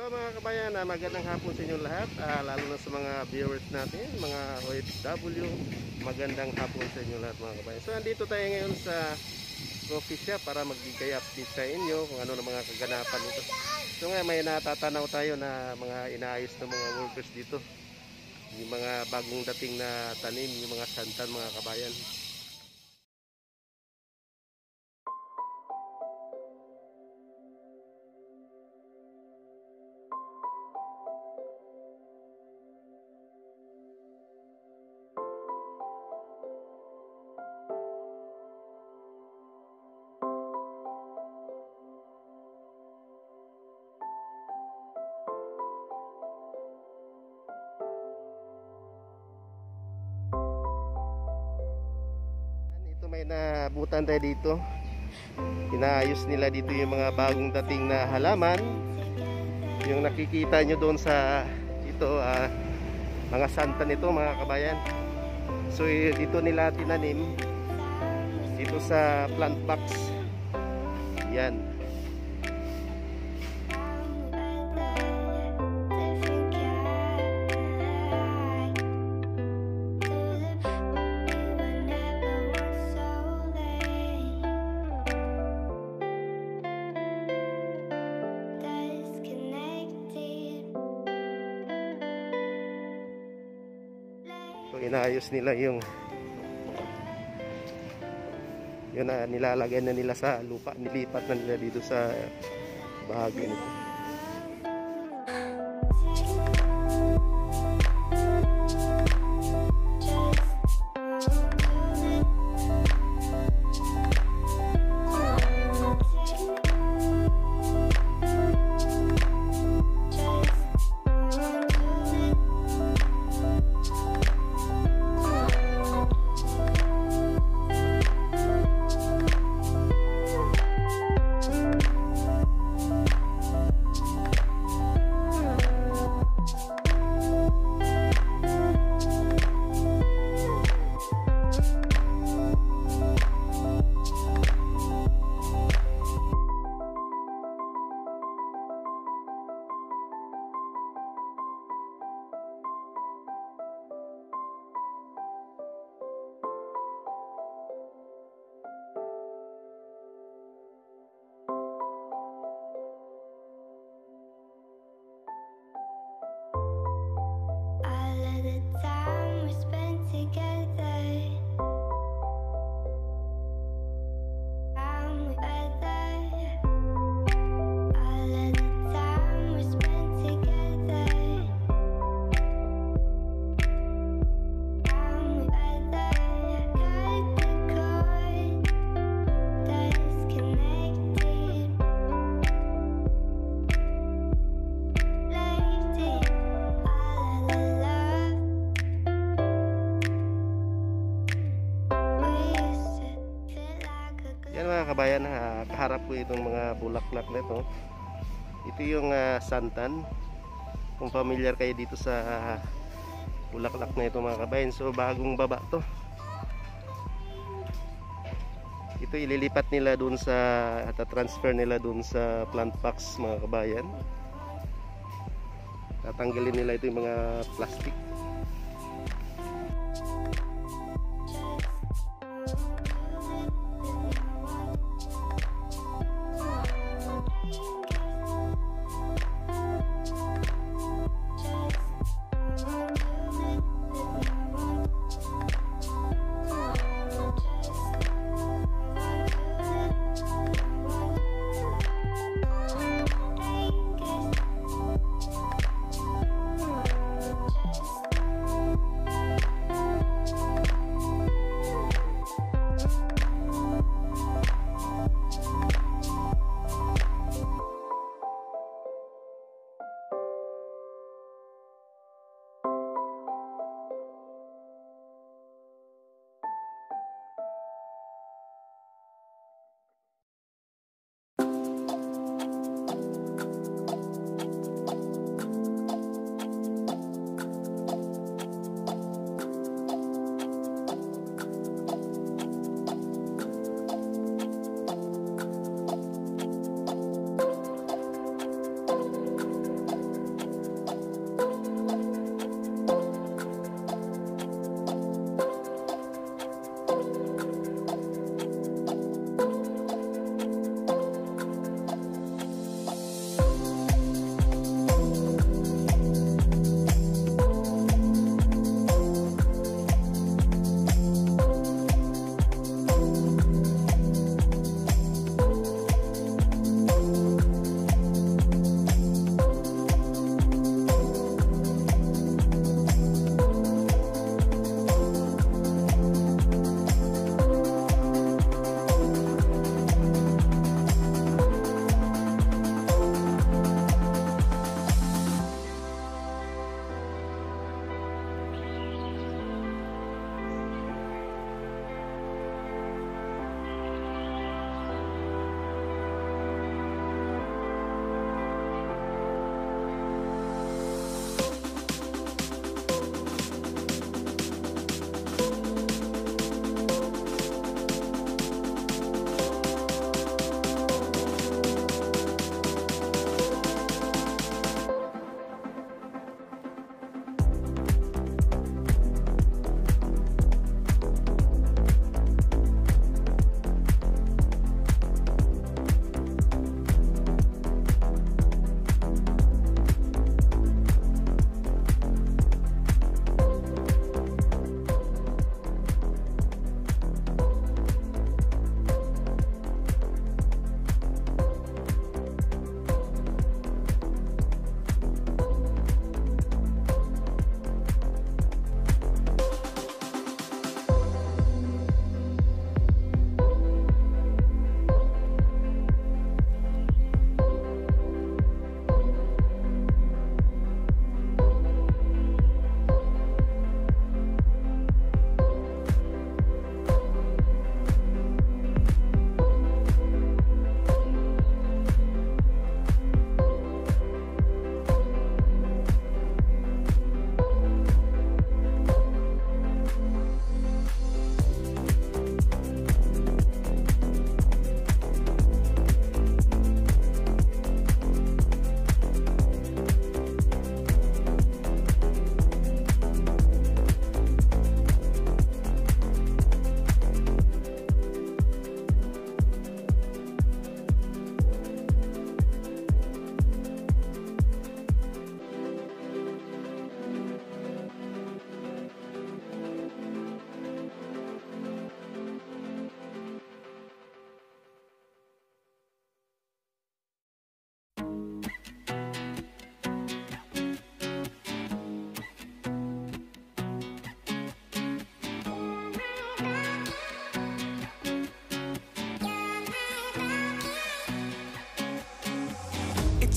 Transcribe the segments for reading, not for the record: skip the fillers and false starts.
mga kabayan, magandang hapon sa inyo lahat, lalo na sa mga viewers natin, mga OFW. Magandang hapon sa inyo lahat mga kabayan. So andito tayo ngayon sa coffee shop para magbigay update sa inyo kung ano na mga kaganapan dito. So ngayon may natatanaw tayo na mga inaayos ng mga workers dito, yung mga bagong dating na tanim, yung mga santan mga kabayan. May nabutan tayo dito. Inaayos nila dito yung mga bagong dating na halaman. Yung nakikita nyo doon sa ito, mga santan nito mga kabayan. So dito nila tinanim dito sa plant box. Yan. So inaayos nila yung na nilalagay na nila sa lupa, nilipat na nila dito sa bahagi nito. Kabayan, kaharap ko itong mga bulaklak na ito. Ito yung santan. Kung familiar kayo dito sa bulaklak na ito mga kabayan. So bagong baba to. Ito ililipat nila dun sa, at transfer nila dun sa plant box mga kabayan. Tatanggalin nila ito yung mga plastic. Just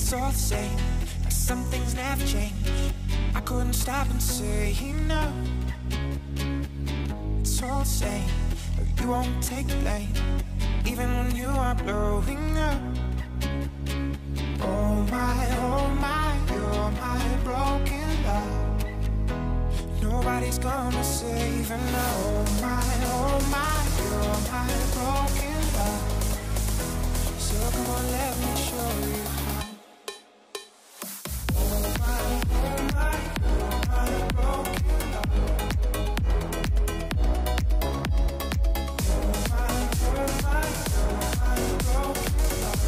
It's all the same, but some things never change. I couldn't stop and say no. It's all the same, but you won't take the blame, even when you are blowing up. Oh my, you're my broken love. Nobody's gonna save her now. Oh my, you're my broken love. So come on, let me show you how. Oh my, you're my broken love. Oh my, you're my broken love.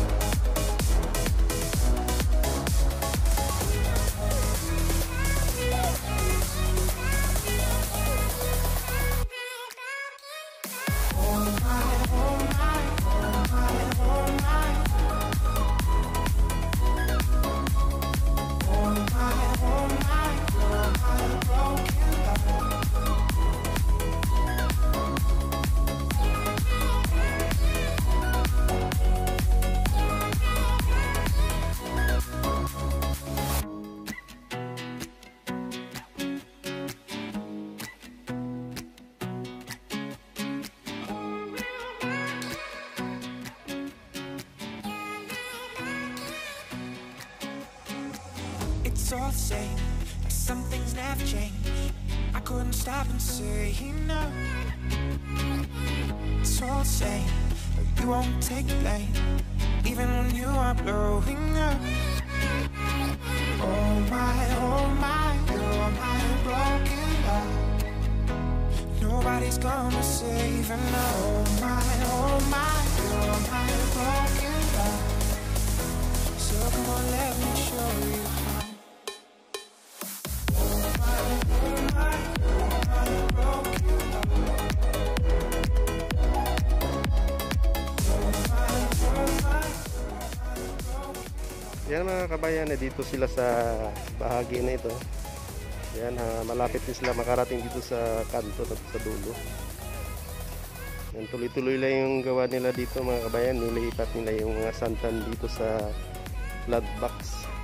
It's all the same, but some things never change. I couldn't stop and say no. It's all the same, but you won't take the blame, even when you are blowing up. Oh my, you're my broken love. Nobody's gonna save her now. Oh my, you're my broken love. So come on, let me show you how. Yan mga kabayan, dito sila sa bahagi na ito. Yan, malapit din sila makarating dito sa kanto at sa dulo. Yan, tuloy-tuloy lang yung gawa nila dito mga kabayan. Nilipat nila yung mga santan dito sa flood box.